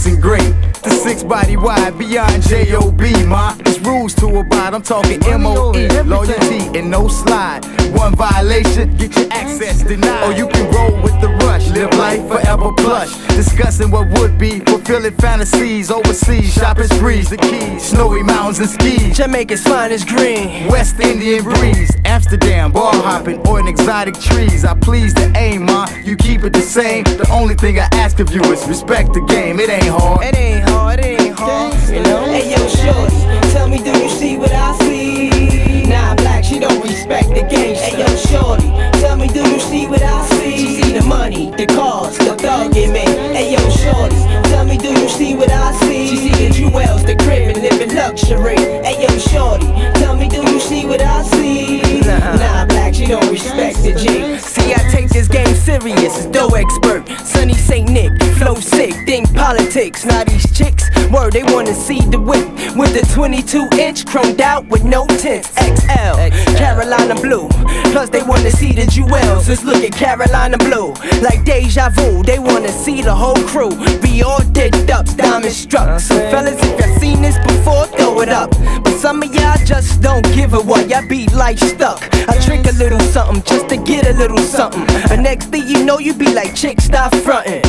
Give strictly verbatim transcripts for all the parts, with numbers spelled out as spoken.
listen great. The six body wide beyond J O B, ma. It's rules to abide, I'm talking M O E. Loyalty and no slide. One violation, get your access denied. Or you can roll with the rush, live life forever plush. Discussing what would be, fulfilling fantasies. Overseas, shopping sprees, the keys. Snowy mountains and skis. Jamaica's finest green. West Indian breeze. Amsterdam, bar hopping, or in exotic trees. I please the aim, ma. You keep it the same. The only thing I ask of you is respect the game. It ain't hard. It ain't hard, it ain't hard, you know? Hey yo, shorty, tell me, do you see what I see? Nah, black, she don't respect the gangsta. Hey yo, shorty, tell me, do you see what I see? She see the money, the cars, the thug in me. Hey yo, shorty, tell me, do you see what I see? She see the jewels, the crib, and living luxury. Hey yo, shorty, tell me, do you see what I see? Nah, nah black, she don't respect the G. See, I take this game serious, dough expert. Sonny Saint Nick, flow sick, think politics. Now these chicks, word, they wanna see the whip with the twenty-two inch chromed out with no tints. X L, Carolina blue. Plus they wanna see the jewels. Let's look at Carolina blue. Like deja vu, they wanna see the whole crew. Be all dipped up, diamond struck. So fellas, if y'all seen this before, throw it up. But some of y'all just don't give a what. Y'all be like stuck. I drink a little something just to get a little something. The next thing you know, you be like, chick, stop frontin'.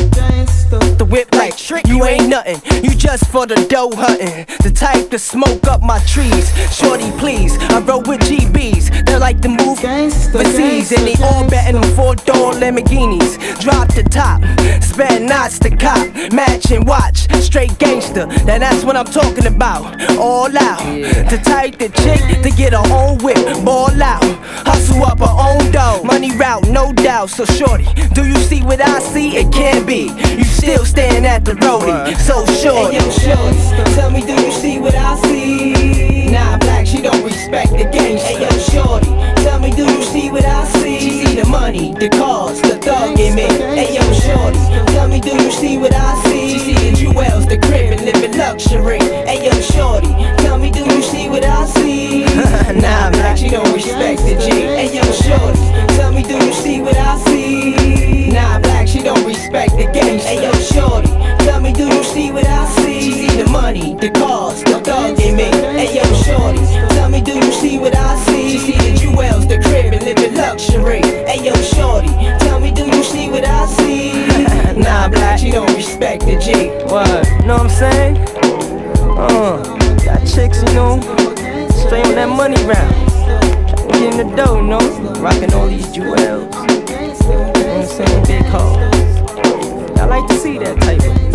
The whip like trick, you ain't nothing. You just for the dough hunting. The type to smoke up my trees. Shorty, please, I roll with G Bs. They like to move overseas, and they all betting them four-door Lamborghinis. Drop the top, spend knots to cop, matching watch, straight gangster. Now that's what I'm talking about. All out, the type to chick to get her own whip, ball out, hustle up her own dough. Money route, no doubt. So shorty, do you see what I see? It can't be. You still staying at the roadie, so shorty. Hey yo, shorty, tell me, do you see what I see? Nah, black, she don't respect the game. Hey yo, shorty, tell me, do you see what I see? She see the money, the cars, the thug in me. Hey yo, shorty, tell me, do you see what I see? She see the jewels, the crib, and living luxury. Hey yo, shorty, tell me, do you see what I see? Nah, black, she don't respect the G. Hey yo, shorty, tell me, do you see what I see? Nah, black, she don't respect the game. Hey yo, shorty, tell me, do you see what I see? She see the money, the cars, the thug in me. Hey yo, shorty, tell me, do you see what I see? She see the jewels, the crib, and living luxury. Hey yo, shorty, tell me, do you see what I see? Nah, black, she don't respect the G. What? Know what I'm saying? Uh, got chicks, you know, straight on that money round. Trying to get in the dough, you know, rocking all these jewels. You know what I'm saying? Big hoes. I like to see that type of